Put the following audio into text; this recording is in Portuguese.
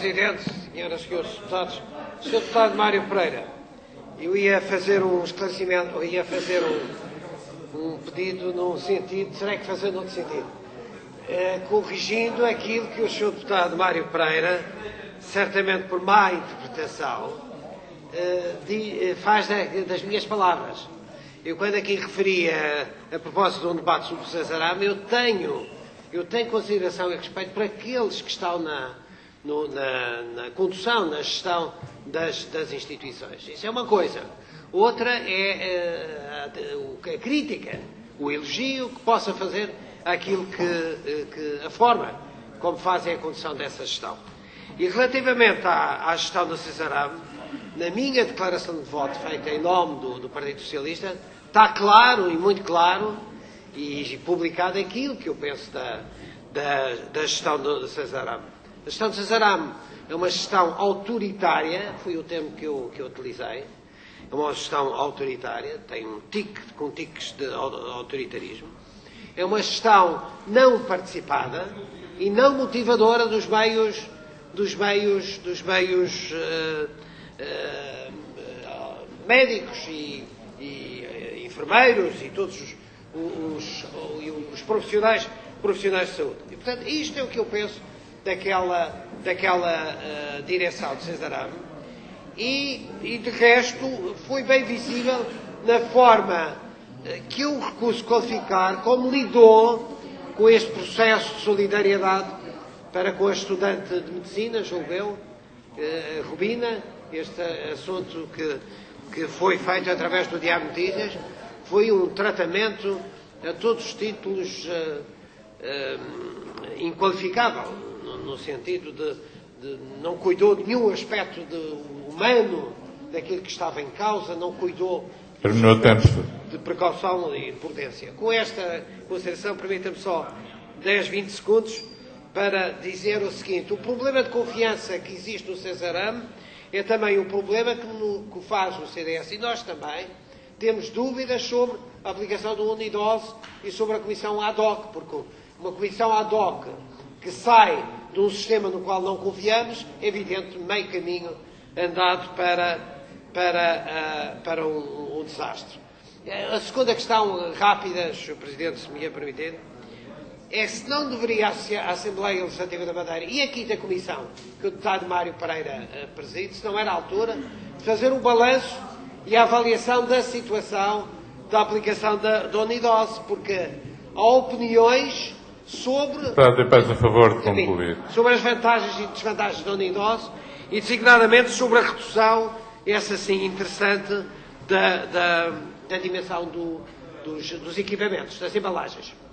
Presidente, senhoras e senhores deputados, Sr. Deputado Mário Pereira, eu ia fazer um esclarecimento, eu ia fazer um pedido num sentido, terei que fazer noutro sentido, corrigindo aquilo que o Sr. Deputado Mário Pereira, certamente por má interpretação, faz das minhas palavras. Eu, quando aqui referia a propósito de um debate sobre o Cesarame, eu tenho consideração e respeito por aqueles que estão na condução, na gestão das instituições. Isso é uma coisa. Outra é a crítica, o elogio que possa fazer aquilo que a forma como fazem a condução dessa gestão. E relativamente à gestão do Cesarame, na minha declaração de voto feita em nome do Partido Socialista, está claro e muito claro e publicado aquilo que eu penso da gestão do Cesarame. A gestão do Cesarame é uma gestão autoritária, foi o termo que eu utilizei, é uma gestão autoritária, tem com tiques de autoritarismo, é uma gestão não participada e não motivadora dos meios médicos e enfermeiros e todos os profissionais de saúde. E, portanto, isto é o que eu penso daquela direção de Cesarame e de resto foi bem visível na forma que eu recuso qualificar como lidou com este processo de solidariedade para com a estudante de medicina, julgo eu, Rubina, este assunto que foi feito através do Diário de Notícias, foi um tratamento a todos os títulos inqualificável, no sentido de não cuidou de nenhum aspecto humano daquilo que estava em causa, não cuidou de precaução e de prudência. Com esta consideração, permita-me só 10, 20 segundos para dizer o seguinte: o problema de confiança que existe no Cesarame é também um problema que faz o CDS e nós também temos dúvidas sobre a aplicação do Unidos e sobre a Comissão ad hoc, porque uma Comissão ad hoc que sai de um sistema no qual não confiamos, é evidente, meio caminho andado para um desastre. A segunda questão rápida, Sr. Presidente, se me permitir, é se não deveria a Assembleia Legislativa da Madeira e a quinta Comissão, que o deputado Mário Pereira preside, se não era a altura de fazer um balanço e a avaliação da situação da aplicação da Unidos, porque há opiniões sobre as vantagens e desvantagens da Unidos e, designadamente, sobre a redução, essa sim interessante, da dimensão dos equipamentos, das embalagens.